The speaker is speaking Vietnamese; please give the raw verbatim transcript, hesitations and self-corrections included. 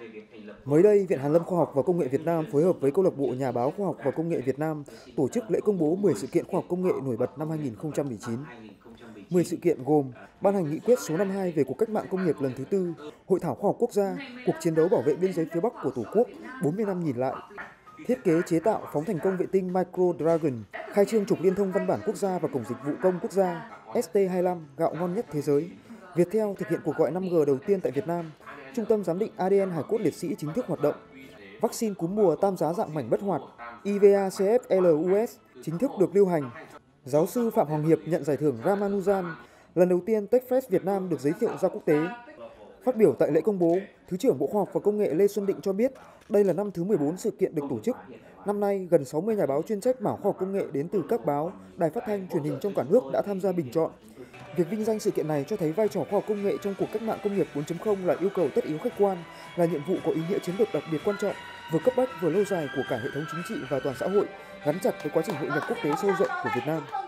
Mới đây, Viện Hàn lâm Khoa học và Công nghệ Việt Nam phối hợp với Câu lạc bộ Nhà báo Khoa học và Công nghệ Việt Nam tổ chức lễ công bố mười sự kiện khoa học công nghệ nổi bật năm hai nghìn không trăm mười chín. mười sự kiện gồm ban hành nghị quyết số năm mươi hai về cuộc cách mạng công nghiệp lần thứ tư, Hội thảo khoa học quốc gia, cuộc chiến đấu bảo vệ biên giới phía Bắc của Tổ quốc, bốn mươi năm nhìn lại, thiết kế chế tạo phóng thành công vệ tinh Micro Dragon, khai trương trục liên thông văn bản quốc gia và cổng dịch vụ công quốc gia, S T hai mươi lăm gạo ngon nhất thế giới, Viettel thực hiện cuộc gọi năm G đầu tiên tại Việt Nam, Trung tâm giám định A D N hài cốt liệt sĩ chính thức hoạt động, vaccine cúm mùa tam giá dạng mảnh bất hoạt I V A C F L U S chính thức được lưu hành. Giáo sư Phạm Hoàng Hiệp nhận giải thưởng Ramanujan, lần đầu tiên TechFest Việt Nam được giới thiệu ra quốc tế. Phát biểu tại lễ công bố, Thứ trưởng Bộ Khoa học và Công nghệ Lê Xuân Định cho biết đây là năm thứ mười bốn sự kiện được tổ chức. Năm nay, gần sáu mươi nhà báo chuyên trách mảng khoa học công nghệ đến từ các báo, đài phát thanh, truyền hình trong cả nước đã tham gia bình chọn. Việc vinh danh sự kiện này cho thấy vai trò khoa học công nghệ trong cuộc cách mạng công nghiệp bốn chấm không là yêu cầu tất yếu khách quan, là nhiệm vụ có ý nghĩa chiến lược đặc biệt quan trọng, vừa cấp bách vừa lâu dài của cả hệ thống chính trị và toàn xã hội, gắn chặt với quá trình hội nhập quốc tế sâu rộng của Việt Nam.